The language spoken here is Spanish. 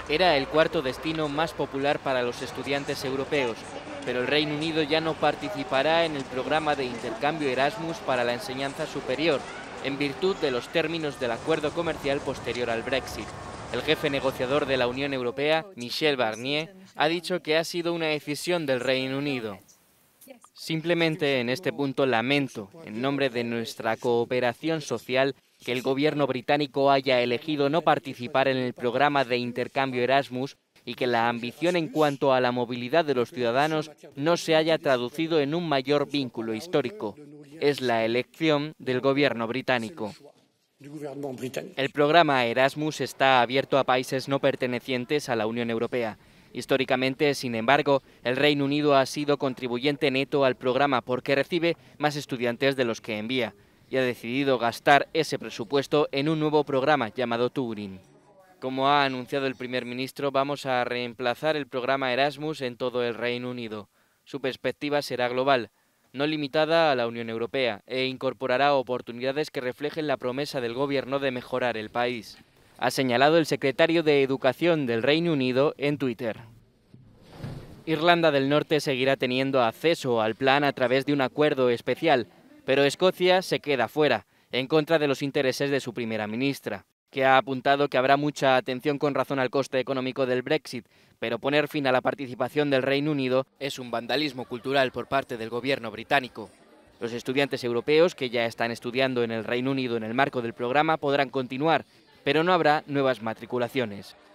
Era el cuarto destino más popular para los estudiantes europeos, pero el Reino Unido ya no participará en el programa de intercambio Erasmus para la enseñanza superior, en virtud de los términos del acuerdo comercial posterior al Brexit. El jefe negociador de la Unión Europea, Michel Barnier, ha dicho que ha sido una decisión del Reino Unido. Simplemente en este punto lamento, en nombre de nuestra cooperación social, que el gobierno británico haya elegido no participar en el programa de intercambio Erasmus y que la ambición en cuanto a la movilidad de los ciudadanos no se haya traducido en un mayor vínculo histórico. Es la elección del gobierno británico. El programa Erasmus está abierto a países no pertenecientes a la Unión Europea. Históricamente, sin embargo, el Reino Unido ha sido contribuyente neto al programa porque recibe más estudiantes de los que envía y ha decidido gastar ese presupuesto en un nuevo programa llamado Turing. Como ha anunciado el primer ministro, vamos a reemplazar el programa Erasmus en todo el Reino Unido. Su perspectiva será global, no limitada a la Unión Europea, e incorporará oportunidades que reflejen la promesa del gobierno de mejorar el país, ha señalado el secretario de Educación del Reino Unido en Twitter. Irlanda del Norte seguirá teniendo acceso al plan a través de un acuerdo especial, pero Escocia se queda fuera, en contra de los intereses de su primera ministra, que ha apuntado que habrá mucha atención con razón al coste económico del Brexit, pero poner fin a la participación del Reino Unido es un vandalismo cultural por parte del gobierno británico. Los estudiantes europeos que ya están estudiando en el Reino Unido en el marco del programa podrán continuar, pero no habrá nuevas matriculaciones.